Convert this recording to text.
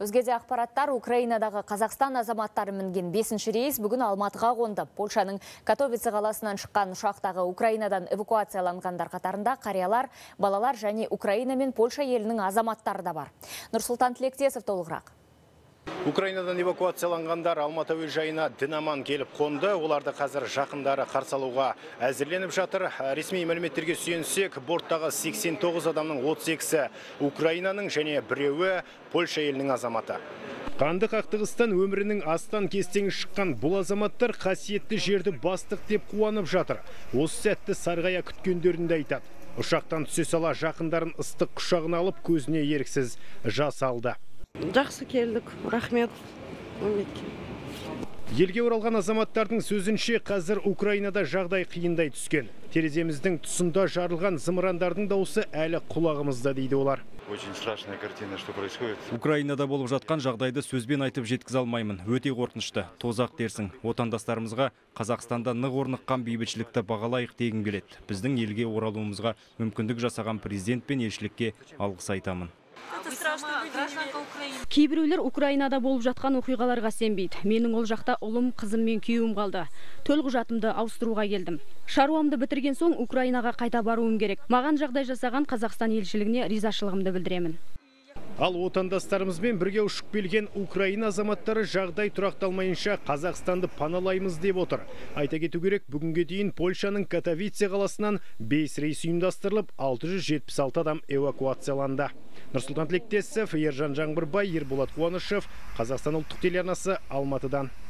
Өзгеде ақпараттар Украинадағы Қазақстан азаматтары мінген 5-ші рейс бүгін Алматыға қонды. Польшаның Катовице қаласынан шыққан ұшақтағы Украинадан эвакуацияланғандар қатарында қариялар, балалар және Украина мен Польша елінің азаматтары да бар. Нұрсұлтан Тілектесов толығырақ. Украинадан эвакуацияланғандар Алматы әуежайына дін-аман келіп қонды. Оларды қазір жақындары қарсы алуға әзірленіп жатыр. Ресми мәліметтерге сүйенсек, борттағы 89 адамның 32-сі Украинаның және біреуі Польша елінің азаматы. Қанды қақтығыстан өмірінің астан кестеңі шыққан бұл азаматтар қасиетті жерді бастық деп қуанып жатыр. Осы сәтті сарғая күткендерінде айтады. Ұшақтан түсе сала жақындарын ыстық құшағына алып көзіне еріксіз жас алды. Жақсы келдік, рахмет. Елге оралған азаматтардың сөзінше қазір Украинада жағдай қиындай түскен. Тереземіздің тұсында жарылған зымырандардың дауысы әлі құлағымызда дейді олар. Очень страшная картина, что происходит. Украинада болып жатқан жағдайды сөзбен айтып жеткізе алмаймын. Өте қорқынышты. Тозақ дерсің. Отандастарымызға Қазақстанда нық орныққан бейбітшілікті бағалайық дегім келеді. Біздің елге оралуымызға мүмкіндік жасаған президент пен елшілікке алғыс айтамын. Кейбіреулер Украинада болып жатқан оқиғаларға сенбейді. Менің ол жақта ұлым, қызым мен күйеуім қалды. Төлқұжатымды ауыстыруға келдім. Шаруамды бітірген соң Украинаға қайта баруым керек. Маған жағдай жасаған Қазақстан елшілігіне ризашылығымды білдіремін. Ал отандастарымызбен бірге ұшып келген Украина азаматтары жағдай тұрақталмайынша Қазақстанды паналаймыз деп отыр. Айта кету керек, бүгінге дейін Польшаның Катовице қаласынан 5 рейс ұйымдастырылып, 676 адам эвакуацияланды. Нұрсұлтан Тілектесов, Ержан Жаңбырбай, Ерболат Қуанышев, Қазақстан ұлттық телеарнасы, Алматыдан.